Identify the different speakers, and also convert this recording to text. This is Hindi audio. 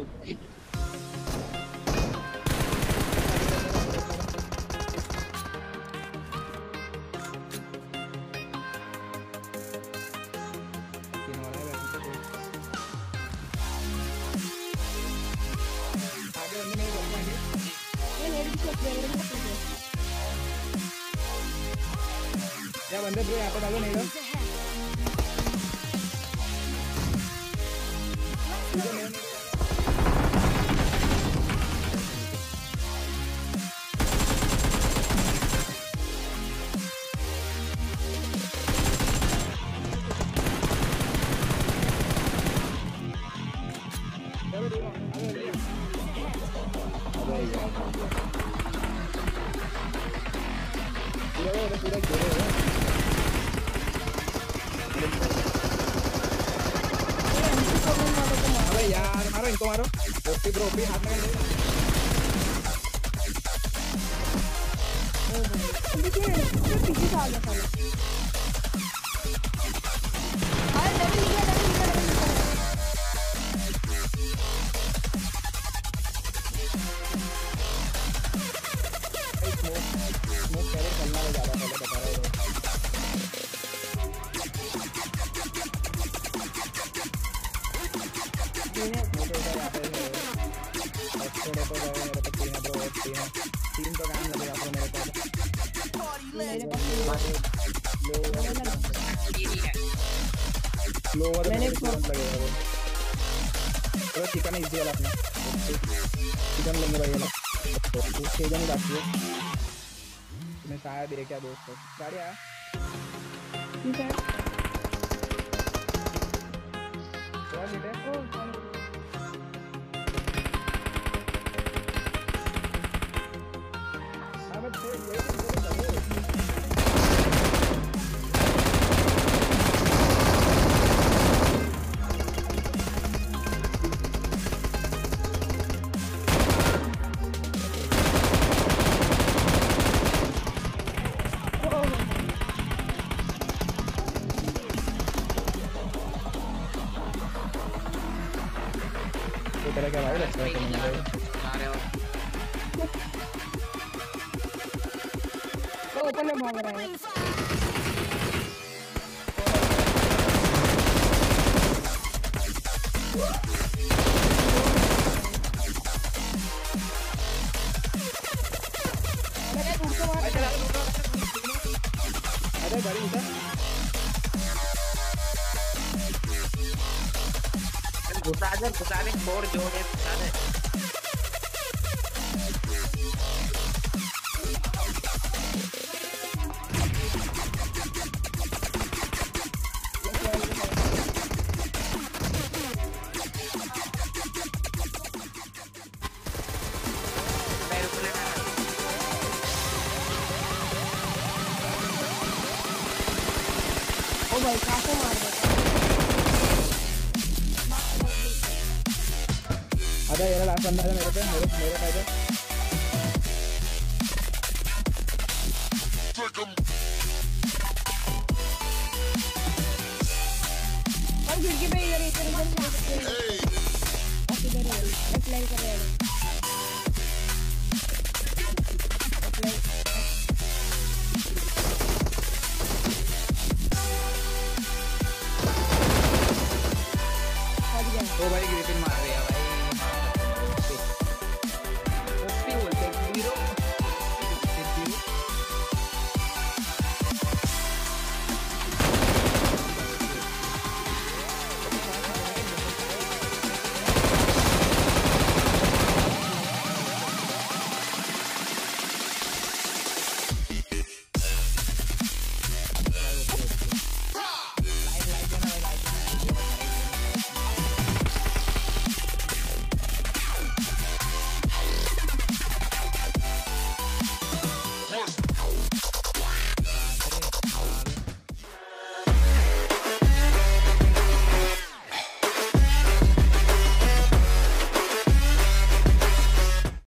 Speaker 1: क्या बंदे ब्रो यहाँ पे डालो नहीं दो यार मारो इनको मारो ओपी ब्रो ओपी हाथ में
Speaker 2: देखिए पीछे से आ गया साला अरे डबल लिया
Speaker 1: स्मोक कैरी करना है ज्यादा पहले बता रहा हूं तीन तो काम लगेगा आपको मेरे पास लोअर मैंने लगेगा वो चिकन इजी वाला अपना चिकन लेंगे भाई वाला तो चिकन बाकी है मैं शायद दे क्या दोस्त गाड़ी आया
Speaker 2: ठीक है
Speaker 1: क्या लेटे तरह का भाई लगता है
Speaker 2: वो ऊपर में भाग रहा है
Speaker 1: अरे गाड़ी उधर
Speaker 3: घुसा दे छोड़ जो है घुसा दे
Speaker 2: ओ भाई काफी मार देता
Speaker 1: अरे यार लास्ट बंदा है मेरे पे मेरे पे
Speaker 2: और खिड़की पे इधर लेफ्ट लाइन कर रहे हैं